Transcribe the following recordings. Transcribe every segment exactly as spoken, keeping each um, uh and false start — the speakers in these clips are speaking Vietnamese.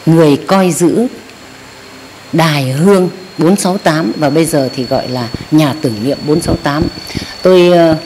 người coi giữ đài hương bốn sáu tám, và bây giờ thì gọi là nhà tưởng niệm bốn sáu tám. Tôi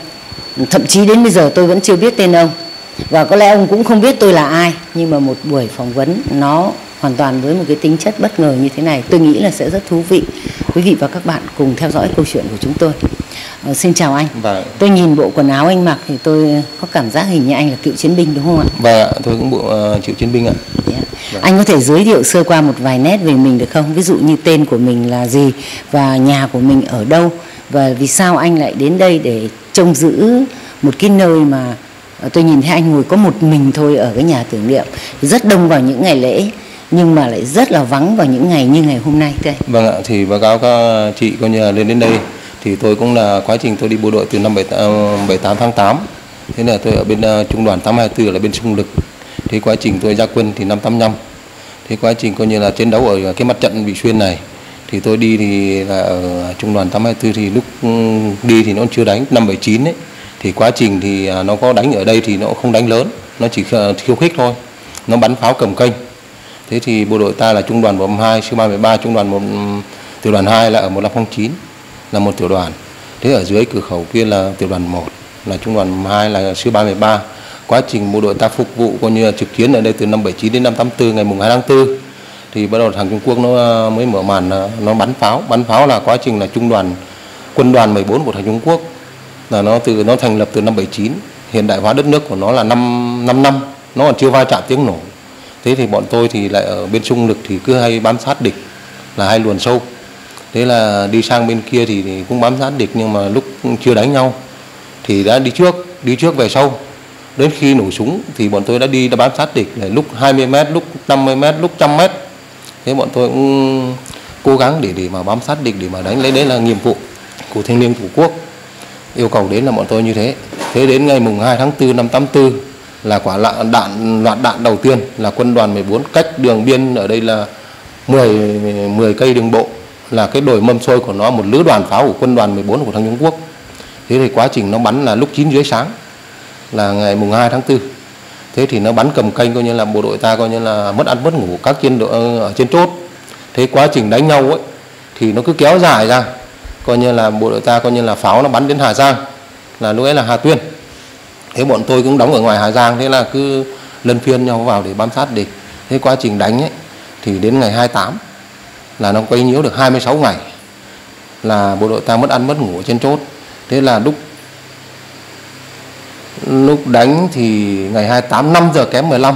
thậm chí đến bây giờ tôi vẫn chưa biết tên ông, và có lẽ ông cũng không biết tôi là ai, nhưng mà một buổi phỏng vấn nó hoàn toàn với một cái tính chất bất ngờ như thế này, tôi nghĩ là sẽ rất thú vị. Quý vị và các bạn cùng theo dõi câu chuyện của chúng tôi. À, xin chào anh. Vâng. Tôi nhìn bộ quần áo anh mặc thì tôi có cảm giác hình như anh là cựu chiến binh đúng không ạ? Vâng, tôi cũng bộ uh, cựu chiến binh ạ. Yeah. Vâng. Anh có thể giới thiệu sơ qua một vài nét về mình được không? Ví dụ như tên của mình là gì, và nhà của mình ở đâu, và vì sao anh lại đến đây để trông giữ một cái nơi mà tôi nhìn thấy anh ngồi có một mình thôi ở cái nhà tưởng niệm, rất đông vào những ngày lễ nhưng mà lại rất là vắng vào những ngày như ngày hôm nay đây. Vâng ạ, thì báo cáo các chị coi như là lên đến đây thì tôi cũng là quá trình tôi đi bộ đội từ năm bảy tám tháng tám. Thế là tôi ở bên uh, trung đoàn tám hai tư là bên xung lực. Thế quá trình tôi ra quân thì năm tám năm. Thế quá trình coi như là chiến đấu ở cái mặt trận Vị Xuyên này thì tôi đi thì là ở trung đoàn tám hai tư, thì lúc đi thì nó chưa đánh năm bảy chín ấy. Thì quá trình thì nó có đánh ở đây thì nó không đánh lớn, nó chỉ khiêu khích thôi, nó bắn pháo cầm kênh. Thế thì bộ đội ta là trung đoàn một hai, sư ba ba, trung đoàn một, tiểu đoàn hai là ở một năm không chín là một tiểu đoàn. Thế ở dưới cửa khẩu kia là tiểu đoàn một là trung đoàn hai là sư ba ba. Quá trình bộ đội ta phục vụ coi như là trực chiến ở đây từ năm bảy chín đến năm tám tư, ngày mùng hai tháng tư thì bắt đầu thằng Trung Quốc nó mới mở màn, nó bắn pháo. Bắn pháo là quá trình là trung đoàn quân đoàn mười bốn của thằng Trung Quốc, là nó từ nó thành lập từ năm bảy chín, hiện đại hóa đất nước của nó là năm năm, nó còn chưa va chạm tiếng nổ. Thế thì bọn tôi thì lại ở bên xung lực thì cứ hay bám sát địch, là hay luồn sâu. Thế là đi sang bên kia thì, thì cũng bám sát địch, nhưng mà lúc chưa đánh nhau thì đã đi trước, đi trước về sau. Đến khi nổ súng thì bọn tôi đã đi đã bám sát địch, lúc hai mươi mét, lúc năm mươi mét, lúc một trăm mét. Thế bọn tôi cũng cố gắng để để mà bám sát địch để mà đánh, lấy đấy là nhiệm vụ của thiêng liêng Tổ quốc. Yêu cầu đến là bọn tôi như thế. Thế đến ngày mùng hai tháng tư năm tám tư là quả lạ đạn loạt đạn đầu tiên là quân đoàn mười bốn cách đường biên ở đây là mười, mười cây đường bộ, là cái đồi mâm xôi của nó, một lữ đoàn pháo của quân đoàn mười bốn của thằng Trung Quốc. Thế thì quá trình nó bắn là lúc chín rưỡi sáng là ngày mùng hai tháng tư. Thế thì nó bắn cầm kênh, coi như là bộ đội ta coi như là mất ăn mất ngủ các chiến đội ở trên chốt. Thế quá trình đánh nhau ấy thì nó cứ kéo dài ra, coi như là bộ đội ta coi như là pháo nó bắn đến Hà Giang, là lúc ấy là Hà Tuyên. Thế bọn tôi cũng đóng ở ngoài Hà Giang, thế là cứ luân phiên nhau vào để bám sát địch. Thế quá trình đánh ấy thì đến ngày hai mươi tám là nó quấy nhiễu được hai mươi sáu ngày, là bộ đội ta mất ăn mất ngủ ở trên chốt. Thế là lúc lúc đánh thì ngày hai mươi tám năm giờ kém mười lăm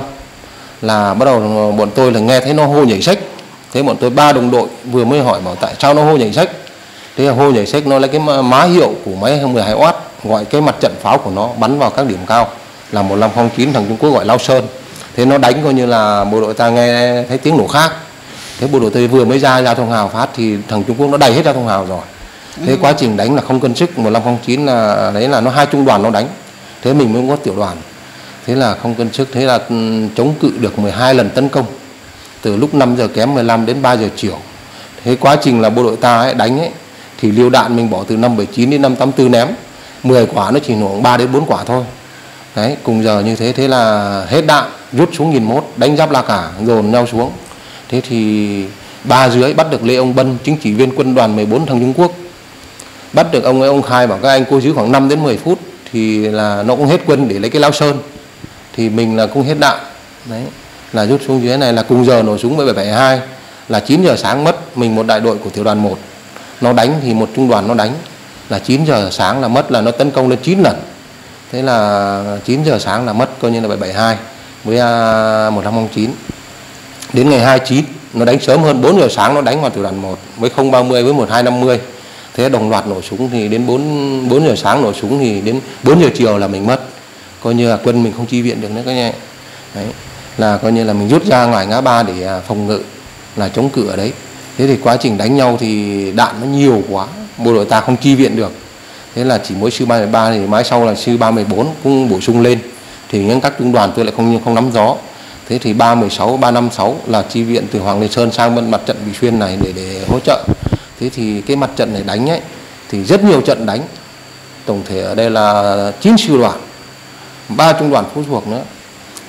là bắt đầu bọn tôi là nghe thấy nó hô nhảy sách. Thế bọn tôi ba đồng đội vừa mới hỏi bảo tại sao nó hô nhảy sách. Thế là hô nhảy sách, nó lấy cái má hiệu của máy mười hai oát, gọi cái mặt trận pháo của nó bắn vào các điểm cao là một năm không chín, thằng Trung Quốc gọi Lao Sơn. Thế nó đánh coi như là bộ đội ta nghe thấy tiếng nổ khác. Thế bộ đội tôi vừa mới ra giao thông hào phát thì thằng Trung Quốc nó đầy hết giao thông hào rồi. Thế quá trình đánh là không cân sức, một năm không chín là đấy là nó hai trung đoàn nó đánh. Thế mình mới có tiểu đoàn. Thế là không cân sức, thế là chống cự được mười hai lần tấn công từ lúc năm giờ kém mười lăm đến ba giờ chiều. Thế quá trình là bộ đội ta ấy đánh ấy thì liều đạn mình bỏ từ năm bảy chín đến năm tám tư ném, mười quả nó chỉ nổ ba đến bốn quả thôi. Đấy, cùng giờ như thế, thế là hết đạn, rút xuống nghìn mốt, đánh giáp La Cả, dồn nhau xuống. Thế thì ba dưới bắt được Lê Ông Bân, chính trị viên quân đoàn mười bốn thằng Trung Quốc. Bắt được ông ấy, ông khai bảo các anh cô giữ khoảng năm đến mười phút thì là nó cũng hết quân để lấy cái Lao Sơn. Thì mình là cũng hết đạn. Đấy, là rút xuống dưới này là cùng giờ nổ súng với bảy bảy hai, là chín giờ sáng mất. Mình một đại đội của tiểu đoàn một nó đánh thì một trung đoàn nó đánh là chín giờ sáng là mất, là nó tấn công lên chín lần. Thế là chín giờ sáng là mất, coi như là bảy bảy hai với một năm không chín. Đến ngày hai mươi chín nó đánh sớm hơn, bốn giờ sáng nó đánh vào tiểu đoàn một với không ba mươi với một hai năm mươi. Thế đồng loạt nổ súng thì đến bốn giờ sáng nổ súng thì đến bốn giờ chiều là mình mất. Coi như là quân mình không chi viện được nữa các nhé. Đấy, là coi như là mình rút ra ngoài ngã ba để phòng ngự, là chống cự ở đấy. Thế thì quá trình đánh nhau thì đạn nó nhiều quá, bộ đội ta không chi viện được. Thế là chỉ mỗi sư ba ba thì mãi sau là sư ba bốn cũng bổ sung lên. Thì những các trung đoàn tôi lại không không nắm gió. Thế thì ba một sáu, ba năm sáu là chi viện từ Hoàng Liên Sơn sang bên mặt trận Vị Xuyên này để để hỗ trợ. Thế thì cái mặt trận này đánh ấy thì rất nhiều trận đánh. Tổng thể ở đây là chín sư đoàn, ba trung đoàn phụ thuộc nữa.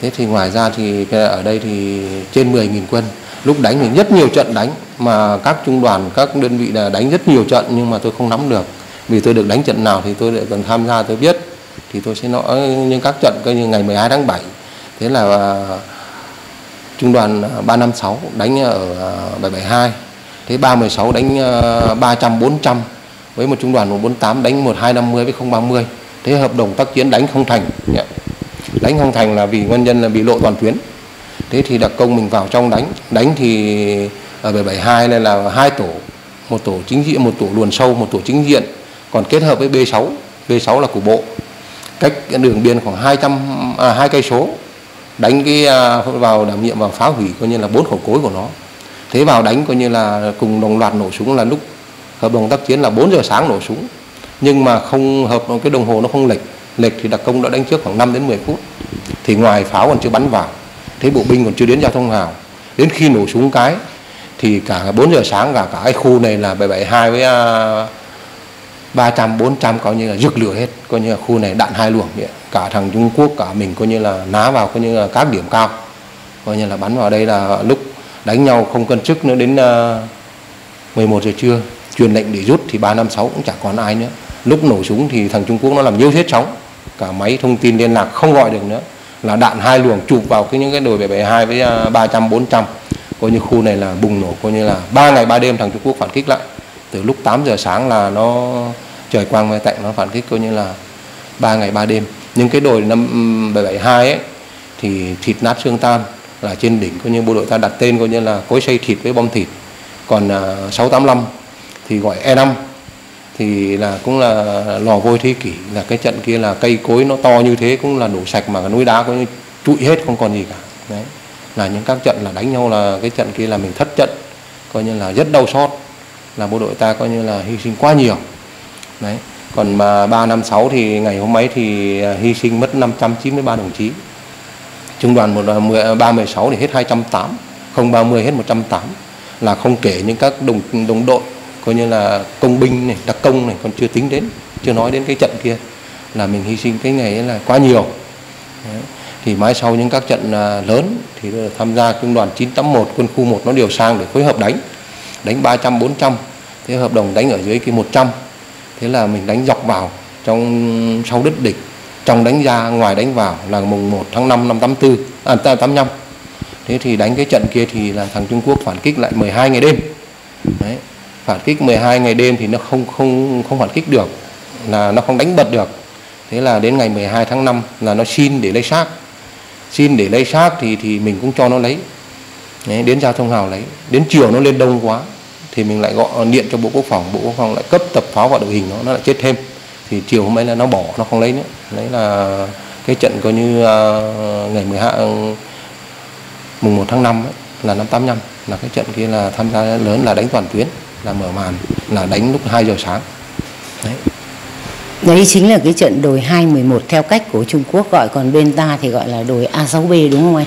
Thế thì ngoài ra thì ở đây thì trên mười nghìn quân. Lúc đánh thì rất nhiều trận đánh mà các trung đoàn, các đơn vị là đánh rất nhiều trận, nhưng mà tôi không nắm được. Vì tôi được đánh trận nào thì tôi lại cần tham gia tôi biết. Thì tôi sẽ nói những các trận coi như ngày mười hai tháng bảy. Thế là trung đoàn ba năm sáu đánh ở bảy bảy hai. Thế ba mười sáu đánh ba trăm bốn trăm với một trung đoàn một bốn tám đánh một hai năm mươi với không ba mươi. Thế hợp đồng tác chiến đánh không thành. Đánh không thành là vì nguyên nhân là bị lộ toàn tuyến. Thế thì đặc công mình vào trong đánh. Đánh thì ở bảy bảy hai này là hai tổ. Một tổ chính diện, một tổ luồn sâu, một tổ chính diện. Còn kết hợp với B sáu. B sáu là của bộ. Cách đường biên khoảng hai trăm à, hai cây số. Đánh cái vào đảm nhiệm vào phá hủy coi như là bốn khẩu cối của nó. Thế vào đánh coi như là cùng đồng loạt nổ súng là lúc hợp đồng tác chiến là bốn giờ sáng nổ súng. Nhưng mà không hợp cái đồng hồ nó không lệch. Lệch thì đặc công đã đánh trước khoảng năm đến mười phút. Thì ngoài pháo còn chưa bắn vào. Thế bộ binh còn chưa đến giao thông hào. Đến khi nổ súng cái thì cả bốn giờ sáng cả cả cái khu này là bảy bảy hai với ba trăm bốn trăm coi như là rực lửa hết, coi như là khu này đạn hai luồng vậy. Cả thằng Trung Quốc cả mình coi như là ná vào coi như là các điểm cao. Coi như là bắn vào đây là lúc đánh nhau không cân sức nữa, đến mười một giờ trưa truyền lệnh để rút thì ba năm sáu cũng chẳng còn ai nữa. Lúc nổ súng thì thằng Trung Quốc nó làm nhiêu hết sóng, cả máy thông tin liên lạc không gọi được nữa, là đạn hai luồng chụp vào cái những cái đồi bảy bảy hai với ba trăm bốn trăm. Coi như khu này là bùng nổ, coi như là ba ngày ba đêm thằng Trung Quốc phản kích lại. Từ lúc tám giờ sáng là nó trời quang mây tạnh, nó phản kích coi như là ba ngày ba đêm. Nhưng cái đồi năm bảy bảy hai ấy thì thịt nát xương tan, là trên đỉnh coi như bộ đội ta đặt tên coi như là cối xay thịt với bom thịt. Còn uh, sáu tám năm thì gọi E năm thì là cũng là lò vôi thế kỷ, là cái trận kia là cây cối nó to như thế cũng là nổ sạch mà cái núi đá coi như trụi hết không còn gì cả. Đấy là những các trận là đánh nhau, là cái trận kia là mình thất trận, coi như là rất đau xót, là bộ đội ta coi như là hy sinh quá nhiều. Đấy. Còn mà ba năm sáu thì ngày hôm ấy thì hy sinh mất năm trăm chín mươi ba đồng chí. Trung đoàn một ba mười sáu thì hết hai trăm tám, không ba mươi hết một trăm tám, là không kể những các đồng đồng đội coi như là công binh này, đặc công này còn chưa tính đến, chưa nói đến cái trận kia là mình hy sinh cái ngày ấy là quá nhiều. Đấy. Thì mãi sau những các trận lớn thì tham gia trung đoàn chín tám một quân khu một nó điều sang để phối hợp đánh, đánh ba trăm bốn trăm, thế hợp đồng đánh ở dưới cái một trăm. Thế là mình đánh dọc vào trong sau đất địch, trong đánh ra ngoài đánh vào, là mùng một tháng năm năm tám tư à tám năm. Thế thì đánh cái trận kia thì là thằng Trung Quốc phản kích lại mười hai ngày đêm. Đấy. Phản kích mười hai ngày đêm thì nó không không không phản kích được, là nó không đánh bật được. Thế là đến ngày mười hai tháng năm là nó xin để lấy xác. Xin để lấy xác thì thì mình cũng cho nó lấy. Đấy, đến giao thông hào lấy. Đến chiều nó lên đông quá thì mình lại gọi điện cho Bộ Quốc phòng, Bộ Quốc phòng lại cấp tập pháo vào đội hình nó, nó lại chết thêm. Thì chiều hôm ấy là nó bỏ, nó không lấy nữa. Đấy là cái trận coi như uh, ngày mười hai uh, mùng một tháng năm ấy, là năm tám năm, là cái trận kia là tham gia lớn, là đánh toàn tuyến, là mở màn, là đánh lúc hai giờ sáng. Đấy. Đấy chính là cái trận đồi hai mười một theo cách của Trung Quốc gọi, còn bên ta thì gọi là đồi A sáu B đúng không anh?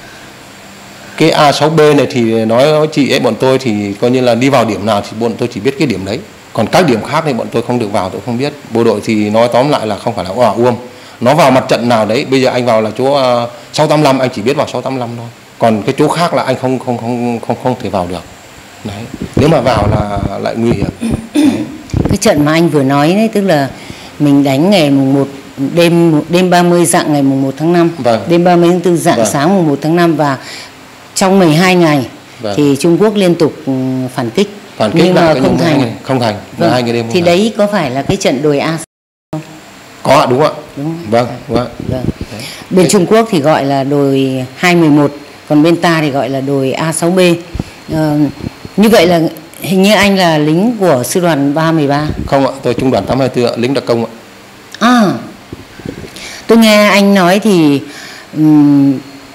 Cái A sáu B này thì nói chị ấy, bọn tôi thì coi như là đi vào điểm nào thì bọn tôi chỉ biết cái điểm đấy. Còn các điểm khác thì bọn tôi không được vào, tôi không biết. Bộ đội thì nói tóm lại là không phải là òa uông. Nó vào mặt trận nào đấy, bây giờ anh vào là chỗ uh, sáu tám năm, anh chỉ biết vào sáu tám năm thôi. Còn cái chỗ khác là anh không không không không không thể vào được. Đấy. Nếu mà vào là lại nguy hiểm. Đấy. Cái trận mà anh vừa nói đấy, tức là mình đánh ngày mùng một đêm đêm ba mươi dạng ngày mùng một tháng năm, vâng. Đêm ba mươi tháng tư dạng vâng. sáng mùng một tháng năm, và trong mười hai ngày vâng. thì Trung Quốc liên tục phản kích, phản kích nhưng mà không thành. Ngày, không thành. Vâng. Hai ngày đêm thì đấy có phải là cái trận đồi A không? Có, đúng ạ. Đúng. Vâng, đúng ạ. Vâng. Bên đấy. Trung Quốc thì gọi là đồi hai mười một, còn bên ta thì gọi là đồi A sáu B. Ờ, như vậy là hình như anh là lính của sư đoàn ba mười ba. Không ạ, tôi trung đoàn tám hai tư ạ, lính đặc công ạ. À, tôi nghe anh nói thì um,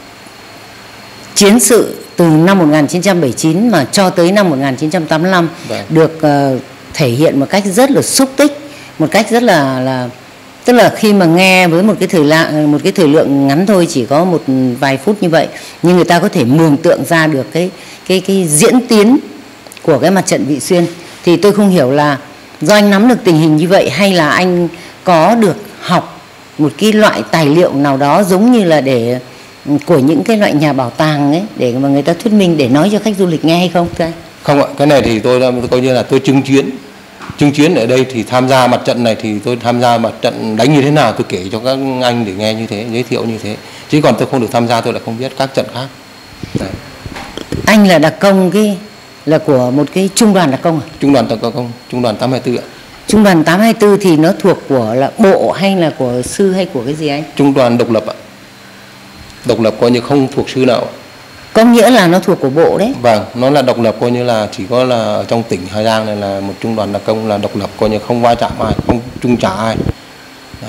chiến sự từ năm một nghìn chín trăm bảy mươi chín mà cho tới năm một nghìn chín trăm tám mươi lăm vâng. được uh, thể hiện một cách rất là xúc tích, một cách rất là là tức là khi mà nghe với một cái thời lượng một cái thời lượng ngắn thôi, chỉ có một vài phút như vậy, nhưng người ta có thể mường tượng ra được cái cái cái diễn tiến của cái mặt trận Vị Xuyên. Thì tôi không hiểu là do anh nắm được tình hình như vậy, hay là anh có được học một cái loại tài liệu nào đó giống như là để của những cái loại nhà bảo tàng ấy để mà người ta thuyết minh, để nói cho khách du lịch nghe hay không thưa anh? Không ạ, cái này thì tôi coi như là tôi chứng kiến. Chứng kiến ở đây thì tham gia mặt trận này thì tôi tham gia mặt trận đánh như thế nào tôi kể cho các anh để nghe như thế, giới thiệu như thế. Chứ còn tôi không được tham gia tôi lại không biết các trận khác. Đấy. Anh là đặc công cái là của một cái trung đoàn đặc công à? Trung đoàn đặc công, trung đoàn tám hai tư ạ. Trung đoàn tám hai tư thì nó thuộc của là bộ hay là của sư hay của cái gì anh? Trung đoàn độc lập ạ. Độc lập coi như không thuộc sư nào. Có nghĩa là nó thuộc của bộ đấy. Vâng, nó là độc lập coi như là chỉ có là ở trong tỉnh Hà Giang này là một trung đoàn đặc công là độc lập, coi như không va chạm ai, không trung trả ai. Đấy.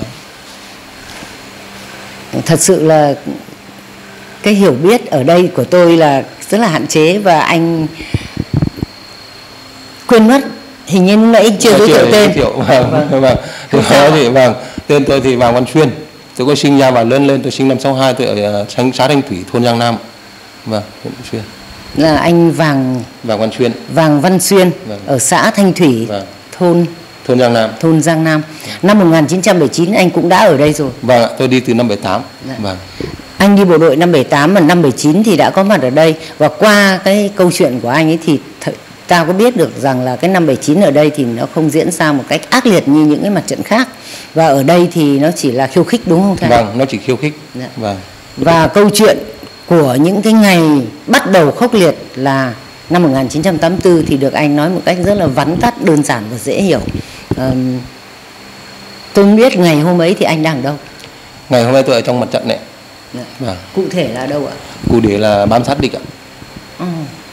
Thật sự là cái hiểu biết ở đây của tôi là rất là hạn chế và anh quên mất, hình như lúc nãy anh chưa giới thiệu tên. Vâng, vâng. Vâng. Thì thì vâng, tên tôi thì Vàng Văn Xuyên. Tôi có sinh ra và lớn lên, tôi sinh năm sáu hai, tôi ở xã Thanh Thủy, thôn Giang Nam. Vâng, huyện Xuyên. Là anh Vàng Vàng Văn Xuyên. Vàng Văn Xuyên Vâng. ở xã Thanh Thủy, Vâng. thôn thôn Giang Nam. Thôn Giang Nam. Năm một nghìn chín trăm bảy mươi chín anh cũng đã ở đây rồi. Vâng, tôi đi từ năm bảy tám. Dạ. Vâng. Anh đi bộ đội năm bảy tám mà năm bảy chín thì đã có mặt ở đây, và qua cái câu chuyện của anh ấy thì th ta có biết được rằng là cái năm bảy chín ở đây thì nó không diễn ra một cách ác liệt như những cái mặt trận khác, và ở đây thì nó chỉ là khiêu khích, đúng không thầy? Vâng, nó chỉ khiêu khích. Dạ. Vâng. Và câu chuyện của những cái ngày bắt đầu khốc liệt là năm một nghìn chín trăm tám mươi tư thì được anh nói một cách rất là vắn tắt, đơn giản và dễ hiểu. À, tôi không biết ngày hôm ấy thì anh đang ở đâu? Ngày hôm nay tôi ở trong mặt trận này. Dạ. Vâng. Cụ thể là đâu ạ? Cụ thể là bám sát địch ạ. Ừ.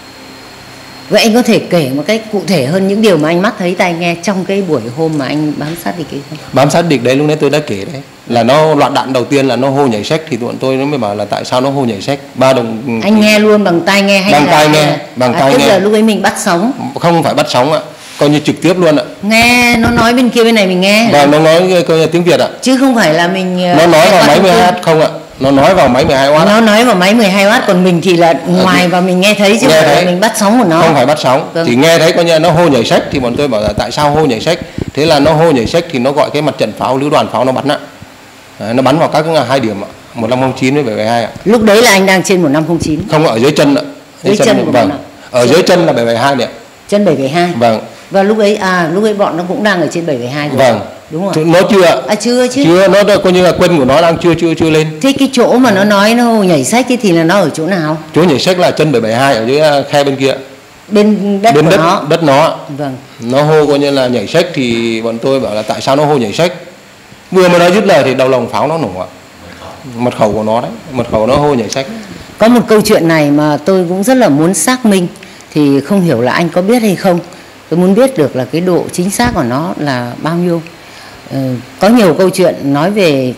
Vậy anh có thể kể một cách cụ thể hơn những điều mà anh mắt thấy tai nghe trong cái buổi hôm mà anh bám sát địch ấy không? Bám sát địch đấy lúc nãy tôi đã kể đấy, là nó loạt đạn đầu tiên là nó hô nhảy sách, thì bọn tôi nó mới bảo là tại sao nó hô nhảy sách. Ba đồng Anh nghe luôn bằng tai nghe hay bằng là tai nghe, bằng à, tai tức nghe. là lúc ấy mình bắt sóng, Không phải bắt sóng ạ, coi như trực tiếp luôn ạ. nghe nó nói bên kia bên này mình nghe. Và nó nói coi như tiếng Việt ạ. Chứ không phải là mình Nó nói vào máy mười hai oát không ạ. Nó nói vào máy mười hai oát. Nó nói vào máy mười hai oát, còn mình thì là ngoài và mình nghe thấy chứ không phải là mình bắt sóng của nó. Không phải bắt sóng, Vâng. chỉ nghe thấy coi như nó hô nhảy sách, thì bọn tôi bảo là tại sao hô nhảy sách. Thế là nó hô nhảy sách thì nó gọi cái mặt trận pháo, lữ đoàn pháo nó bắn ạ. Đấy, nó bắn vào các hai điểm ạ, một năm không chín với bảy bảy hai ạ. Lúc đấy là anh đang trên một năm không chín. Không, ở dưới chân ạ. Dưới chân của vâng. bọn Ở dưới chân là bảy bảy hai này ạ. Chân bảy bảy hai. Vâng. Và lúc ấy à lúc ấy bọn nó cũng đang ở trên bảy bảy hai rồi. Vâng. Đúng rồi. Nó chưa ạ. À chưa chứ. Chưa, nó đã- coi như là quân của nó đang chưa chưa chưa lên. Thế cái chỗ mà nó nói nó nhảy sách ấy thì là nó ở chỗ nào? Chỗ nhảy sách là chân bảy bảy hai ở dưới khe bên kia. Bên đất Bên của đất nó. đất nó ạ. Vâng. Nó hô coi như là nhảy sách, thì bọn tôi bảo là tại sao nó hô nhảy sách. Vừa mới nói dứt lời thì đầu lồng pháo nó nổ ạ. Mật khẩu của nó đấy, mật khẩu nó hô nhảy sách. Có một câu chuyện này mà tôi cũng rất là muốn xác minh, thì không hiểu là anh có biết hay không. Tôi muốn biết được là cái độ chính xác của nó là bao nhiêu. Ờ, có nhiều câu chuyện nói về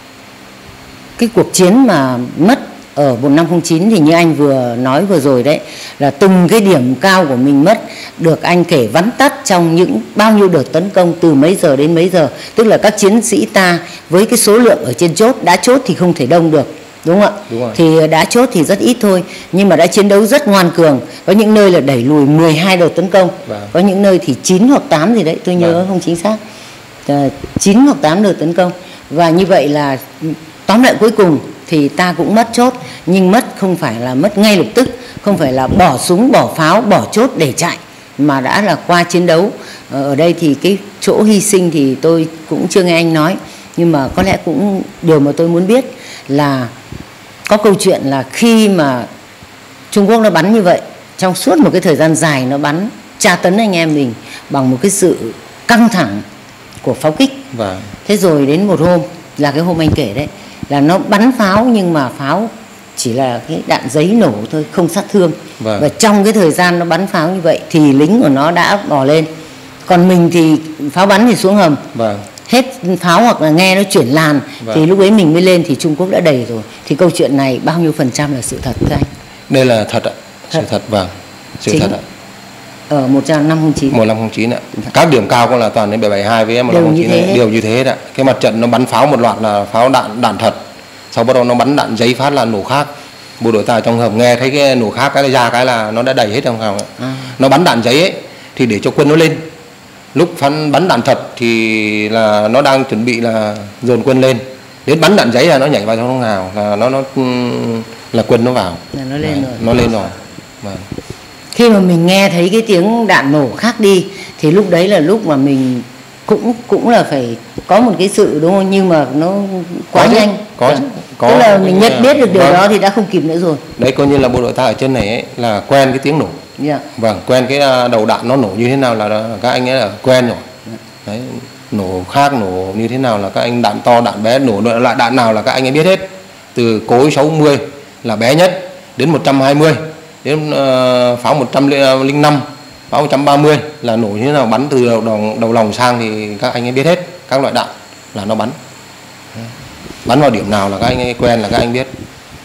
cái cuộc chiến mà mất ở một năm không chín, thì như anh vừa nói vừa rồi đấy, là từng cái điểm cao của mình mất được anh kể vắn tắt trong những bao nhiêu đợt tấn công từ mấy giờ đến mấy giờ. Tức là các chiến sĩ ta với cái số lượng ở trên chốt, đã chốt thì không thể đông được, đúng không ạ? Đúng rồi. Thì đã chốt thì rất ít thôi, nhưng mà đã chiến đấu rất ngoan cường. Có những nơi là đẩy lùi mười hai đợt tấn công. Vâng. Có những nơi thì chín hoặc tám gì đấy, tôi nhớ Vâng. không chính xác. À, chín hoặc tám đợt tấn công. Và như vậy là tóm lại cuối cùng thì ta cũng mất chốt, nhưng mất không phải là mất ngay lập tức, không phải là bỏ súng, bỏ pháo, bỏ chốt để chạy, mà đã là qua chiến đấu. Ở đây thì cái chỗ hy sinh thì tôi cũng chưa nghe anh nói, nhưng mà có lẽ cũng điều mà tôi muốn biết là có câu chuyện là khi mà Trung Quốc nó bắn như vậy, trong suốt một cái thời gian dài nó bắn tra tấn anh em mình bằng một cái sự căng thẳng của pháo kích. Vâng. Thế rồi đến một hôm, là cái hôm anh kể đấy, là nó bắn pháo nhưng mà pháo chỉ là cái đạn giấy nổ thôi, không sát thương. Vâng. Và trong cái thời gian nó bắn pháo như vậy thì lính của nó đã bò lên, còn mình thì pháo bắn thì xuống hầm. Vâng. Hết pháo hoặc là nghe nó chuyển làn. Vâng. Thì lúc ấy mình mới lên thì Trung Quốc đã đầy rồi. Thì câu chuyện này bao nhiêu phần trăm là sự thật thưa anh? Đây là thật ạ. Sự Thật. thật, vâng. Sự Chính. thật ạ. Ở một năm không chín. một năm không chín ạ. Các điểm cao cũng là toàn đến bảy bảy hai với một năm không chín Đều như thế này, hết. đều như thế hết ạ. Cái mặt trận nó bắn pháo một loạt là pháo đạn đạn thật. Sau bắt đầu nó bắn đạn giấy phát là nổ khác. Bộ đội ta trong hầm nghe thấy cái nổ khác cái ra cái là nó đã đầy hết trong hầm ạ. À. Nó bắn đạn giấy ấy thì để cho quân nó lên. Lúc phán bắn đạn thật thì là nó đang chuẩn bị là dồn quân lên. đến bắn đạn giấy là nó nhảy vào trong hào, là nó nó là quân nó vào, là nó lên đấy, rồi. nó lên rồi. Vâng. Khi mà mình nghe thấy cái tiếng đạn nổ khác đi thì lúc đấy là lúc mà mình cũng cũng là phải có một cái sự đúng không, nhưng mà nó quá có nhanh, có, có tức là mình nhận biết được điều vâng. đó thì đã không kịp nữa rồi. Đấy coi như là bộ đội ta ở trên này ấy, là quen cái tiếng nổ. Yeah. Vâng, quen cái đầu đạn nó nổ như thế nào là các anh ấy là quen rồi. Đấy, nổ khác nổ như thế nào là các anh, đạn to đạn bé, nổ loại đạn nào là các anh ấy biết hết. Từ cối sáu mươi là bé nhất đến một trăm hai mươi, đến uh, pháo một trăm lẻ năm, pháo một trăm ba mươi là nổ như thế nào, bắn từ đầu, đầu, đầu lòng sang thì các anh ấy biết hết các loại đạn là nó bắn. Bắn vào điểm nào là các anh ấy quen, là các anh biết.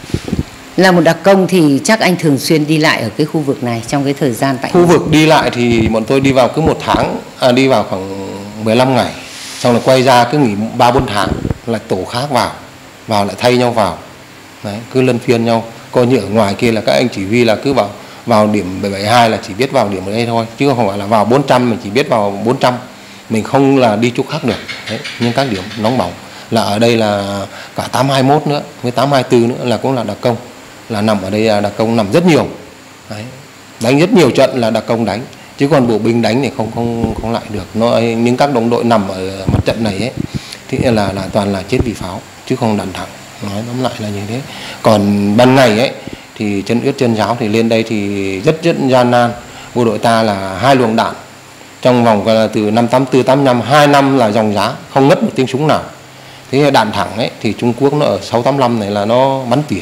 Là một đặc công thì chắc anh thường xuyên đi lại ở cái khu vực này trong cái thời gian tại khu vực đi lại thì bọn tôi đi vào cứ một tháng, à, đi vào khoảng mười lăm ngày, xong là quay ra cứ nghỉ ba bốn tháng lại tổ khác vào, vào lại thay nhau vào. Đấy, cứ luân phiên nhau. Coi như ở ngoài kia là các anh chỉ huy là cứ vào vào điểm bảy bảy hai là chỉ biết vào điểm ở đây thôi, chứ không phải là vào bốn trăm mình chỉ biết vào bốn trăm, mình không là đi chỗ khác được. Đấy, nhưng các điểm nóng bỏng là ở đây là cả tám hai mốt nữa với tám hai tư nữa là cũng là đặc công, là nằm ở đây là đặc công nằm rất nhiều. Đấy, đánh rất nhiều trận là đặc công đánh, chứ còn bộ binh đánh thì không không không lại được. Nó những các đồng đội nằm ở mặt trận này ấy thì là là toàn là chết vì pháo chứ không đạn thẳng. Nói tóm lại là như thế. Còn ban ngày ấy thì chân ướt chân ráo thì lên đây thì rất rất gian nan. Bộ đội ta là hai luồng đạn trong vòng từ năm tám tư tám năm, hai năm là dòng giá không ngất một tiếng súng nào. Thế đạn thẳng ấy thì Trung Quốc nó ở sáu tám lăm này là nó bắn tỉa,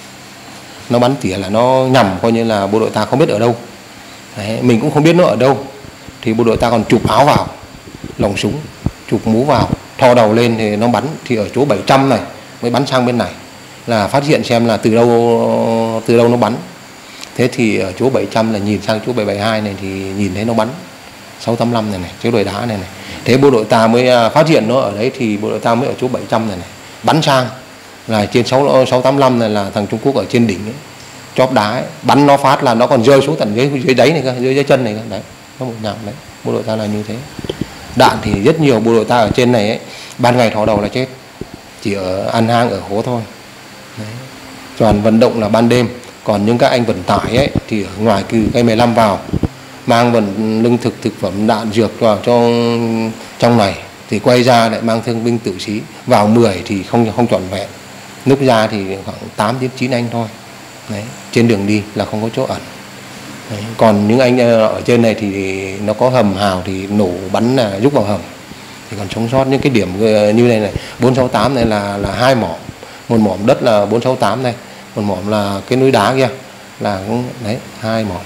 nó bắn tỉa là nó nhằm coi như là bộ đội ta không biết ở đâu. Đấy, mình cũng không biết nó ở đâu thì bộ đội ta còn chụp áo vào lồng súng, chụp mũ vào, thò đầu lên thì nó bắn, thì ở chỗ bảy trăm này mới bắn sang bên này là phát hiện xem là từ đâu từ đâu nó bắn. Thế thì ở chỗ bảy trăm là nhìn sang chỗ bảy bảy hai này thì nhìn thấy nó bắn sáu tám lăm này này, chỗ đồi đá này này. Thế bộ đội ta mới phát hiện nó ở đấy thì bộ đội ta mới ở chỗ bảy trăm này này bắn sang là trên sáu tám lăm này là thằng Trung Quốc ở trên đỉnh ấy, chóp đá ấy, bắn nó phát là nó còn rơi xuống tận dưới dưới đáy này cơ, dưới dưới chân này cơ. Đấy, nó một nhạc đấy. Bộ đội ta là như thế. Đạn thì rất nhiều. Bộ đội ta ở trên này ấy, ban ngày thò đầu là chết, chỉ ở ăn hang ở hố thôi. Đấy. Toàn vận động là ban đêm. Còn những các anh vận tải ấy thì ở ngoài từ cây mười lăm vào mang vận lương thực thực phẩm đạn dược vào trong trong này thì quay ra lại mang thương binh tử sĩ vào mười thì không không trọn vẹn, lúc ra thì khoảng tám đến chín anh thôi. Đấy, trên đường đi là không có chỗ ẩn. Đấy, còn những anh ở trên này thì nó có hầm hào thì nổ bắn là rút vào hầm thì còn sống sót. Những cái điểm như này này bốn sáu tám này là là hai mỏm, một mỏm đất là bốn sáu tám này, một mỏm là cái núi đá kia là cũng đấy hai mỏm.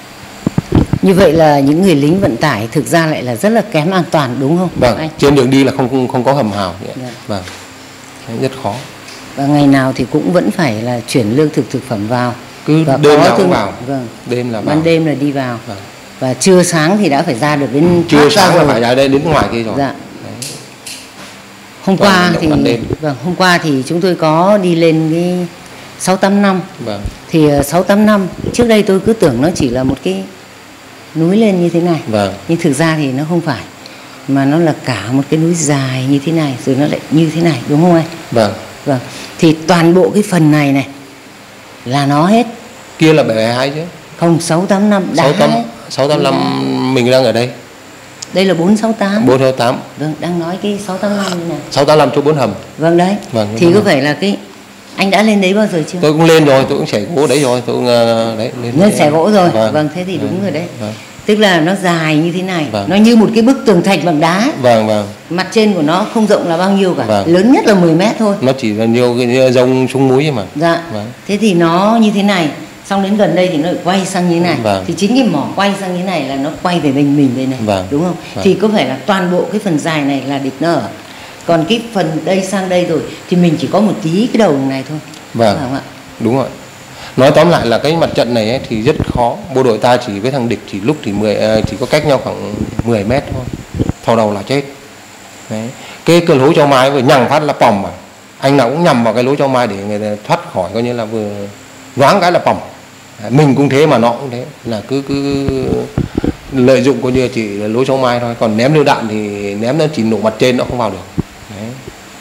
Như vậy là những người lính vận tải thực ra lại là rất là kém an toàn đúng không? Vâng, anh? trên đường đi là không không, không có hầm hào. Dạ. Vâng, rất khó. Và ngày nào thì cũng vẫn phải là chuyển lương thực thực phẩm vào. Cứ và đêm có nào cũng thương... vào. Vâng. Đêm là vào. Ban đêm là đi vào. Vâng. Và trưa sáng thì đã phải ra được đến trưa sáng là rồi. phải ra đây đến ngoài kia rồi. Dạ. Đấy. Hôm Toàn qua thì ban đêm. vâng, hôm qua thì chúng tôi có đi lên cái sáu tám năm. Vâng. Thì sáu tám năm trước đây tôi cứ tưởng nó chỉ là một cái núi lên như thế này. Vâng. Nhưng thực ra thì nó không phải, mà nó là cả một cái núi dài như thế này rồi nó lại như thế này, đúng không anh? Vâng. Vâng. Thì toàn bộ cái phần này này là nó hết. Kia là bảy bảy hai chứ. Không, sáu tám năm đã hết. sáu tám năm mình đang ở đây. Đây là bốn sáu tám. bốn sáu tám. Vâng, đang nói cái sáu tám năm như này. sáu tám năm chỗ bốn hầm. Vâng đấy. Vâng, thì có phải là cái anh đã lên đấy bao giờ chưa? Tôi cũng lên rồi, tôi cũng xẻ gỗ đấy rồi, tôi cũng đấy lên. Lên xẻ gỗ rồi. Vâng. Vâng, thế thì đúng Vâng. rồi đấy. Vâng. Tức là nó dài như thế này, Vâng. nó như một cái bức tường thạch bằng đá. Vâng vâng. Mặt trên của nó không rộng là bao nhiêu cả, Vâng. lớn nhất là mười mét thôi. Nó chỉ là nhiều cái rông súng múi mà. Dạ. Vâng. Thế thì nó như thế này, xong đến gần đây thì nó lại quay sang như thế này. Vâng. Thì chính cái mỏ quay sang như thế này là nó quay về bên mình đây này, Vâng. đúng không? Vâng. Thì có phải là toàn bộ cái phần dài này là địch nó ở, còn cái phần đây sang đây rồi thì mình chỉ có một tí cái đầu này thôi. Vâng. Đúng không ạ? Đúng rồi. Nói tóm lại là cái mặt trận này ấy, thì rất khó. Bộ đội ta chỉ với thằng địch chỉ lúc thì mười chỉ có cách nhau khoảng mười mét thôi. Thò đầu là chết. Đấy. Cái cái lối cho mai vừa nhằng phát là pòng mà. Anh nào cũng nhằm vào cái lối cho mai để người ta thoát khỏi, coi như là vừa nhoáng cái là pòng. Mình cũng thế mà nó cũng thế, là cứ cứ lợi dụng coi như chỉ là lối cho mai thôi, còn ném lựu đạn thì ném nó chỉ nổ mặt trên, nó không vào được. Đấy.